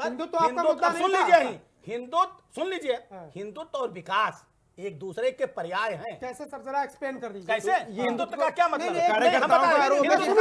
हिंदुत्व सुन लीजिए, हिंदुत्व और विकास एक दूसरे के पर्याय हैं। कैसे सर, जरा एक्सप्लेन कर दीजिए। कैसे? हिंदुत्व का क्या मतलब? कार्यकर्ताओं का आरोप है कि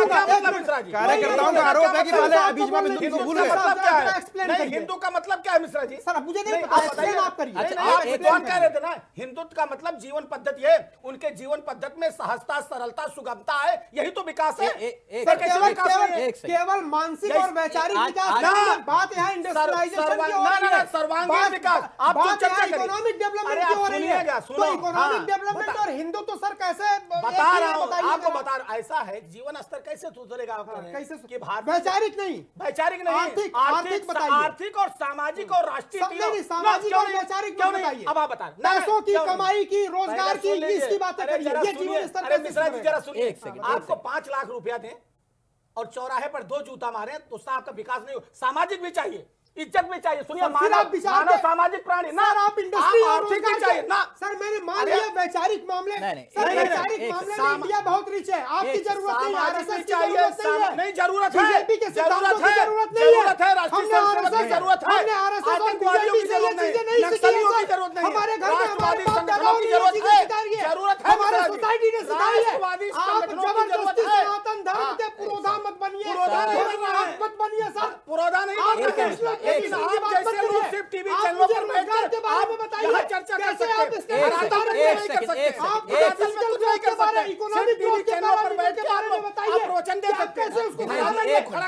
पहले बीच में हिंदू को भूल गए। मतलब क्या है? हिंदू का मतलब क्या है मिश्रा जी? सर मुझे नहीं पता, एक्सप्लेन आप करिए। आप कौन कह रहे थे ना, हिंदुत्व का मतलब जीवन पद्धति है, उनके जीवन पद्धति में सहजता, सरलता, सुगमता है, यही तो विकास है। केवल मानसिक और वैचारिक विकास बात है, इंडस्ट्रियलाइजेशन की हो रही है, सर्वांगीण विकास। आप तो चर्चा करिए, इकोनॉमिक डेवलपमेंट की हो रही है, तो इकोनॉमिक डेवलपमेंट और हिंदू तो सर कैसे बता रहा हूँ आपको, बता रहा हूँ ऐसा है। जीवन स्तर कैसे सुधरेगा? कैसे कि भारत वैचारिक नहीं, आर्थिक और सामाजिक और राष्ट्रीय, सामाजिक और वैचारिक क्यों नहीं? अब आप बता, पैसों की कमाई की, रोजगार की, इसकी बातें करिए। ये जीवन स्तर अरे मिश्रा जी जरा सुनिए, आपको 5 लाख रुपया दें और चौराहे पर 2 जूता मारे तो उससे आपका विकास नहीं हो। सामाजिक भी चाहिए, इज्जत भी चाहिए। सुनिए, मानव सामाजिक प्राणी ना, आप इंडस्ट्री और आर्थिक भी चाहिए ना। सर मैंने मान लिया वैचारिक मामले, सर वैचारिक मामले में इंडिया बहुत रिच है, आपकी जरूरत नहीं, आरएसएस की जरूरत नहीं है। नहीं, जरूरत है, बीजेपी के सिद्धांतों की जरूरत नहीं है, राष्ट्रीय स्वयंसेवक की जरूरत है, हमने आरएसएस और बीजेपी से ये चीजें नहीं नक्सलियों की जरूरत नहीं, हमारे घर में हमारे बाप संगठनों दादाओं की ने जरूरत है, जरूरत है, हमारे सोसाइटी ने सिखाई है। आप जबरदस्ती सनातन धर्म के पुरोधा मत बनिए, मत बनिए सर, पुरोधा नहीं। सिर्फ टीवी चैनलों पर बैठकर के बारे में बताइए, यहाँ चर्चा कर सकते हैं, इकोनॉमिक ग्रोथ के बारे में बताइए, प्रवचन दे सकते हैं, कैसे उसको खड़ा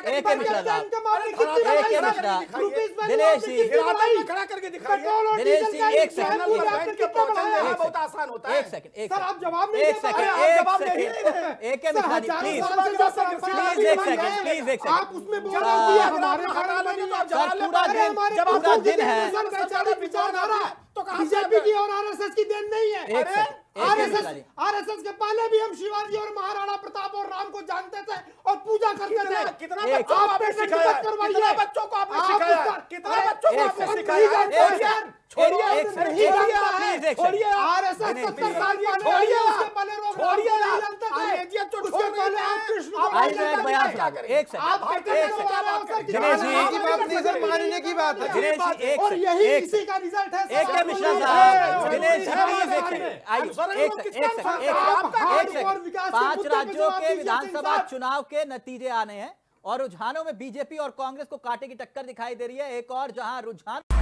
करके दिखाइए। बहुत आसान होता है सर, आप जवाब नहीं दे रहे हैं, जवाब नहीं दे रहे हैं। आप उसमें बोल रहे हैं पूरा दिन है, विचारधारा तो बीजेपी की और आरएसएस की देन नहीं है। आरएसएस के पहले भी हम शिवाजी और महाराणा प्रताप और राम को जानते थे और पूजा करते थे। कितना बच्चों को आपने सिखाया? कितना बच्चों को आपने सिखाया? कितना बच्चों को आपने सिखाया? छोड़िए आरएसएस 70 साल छोड़िए, उसके पहले छोड़िए, उसके पहले आप कृष्ण को दिनेश जी की बात नहीं सर, मानने की बात है दिनेश जी, और यही इसी का रिजल्ट है। मिश्रा साहब, दिनेश जी 5 राज्यों के विधानसभा चुनाव के नतीजे आने हैं और रुझानों में बीजेपी और कांग्रेस को कांटे की टक्कर दिखाई दे रही है। एक और जहां रुझान